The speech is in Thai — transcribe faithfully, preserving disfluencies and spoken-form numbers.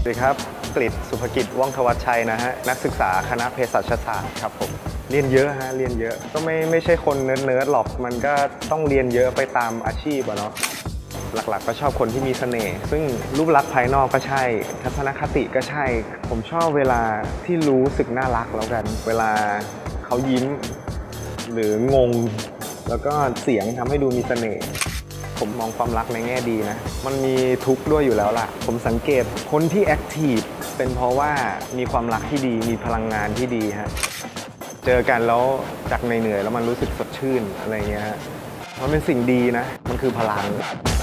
สวัสดีครับกฤษ สุภกิจ ว่องธวัชชัยนะฮะนักศึกษาคณะเภสัชศาสตร์ครับผมเรียนเยอะฮะเรียนเยอะก็ไม่ไม่ใช่คนเนิร์ดๆหรอกมันก็ต้องเรียนเยอะไปตามอาชีพอะเนาะหลักๆก็ชอบคนที่มีเสน่ห์ซึ่งรูปลักษณ์ภายนอกก็ใช่ทัศนคติก็ใช่ผมชอบเวลาที่รู้สึกน่ารักแล้วกันเวลาเขายิ้มหรืองงแล้วก็เสียงทำให้ดูมีเสน่ห์ผมมองความรักในแง่ดีนะมันมีทุกข์ด้วยอยู่แล้วล่ะผมสังเกตคนที่แอคทีฟเป็นเพราะว่ามีความรักที่ดีมีพลังงานที่ดีฮะเจอกันแล้วจากเหนื่อยๆแล้วมันรู้สึกสดชื่นอะไรเงี้ยฮะมันเป็นสิ่งดีนะมันคือพลัง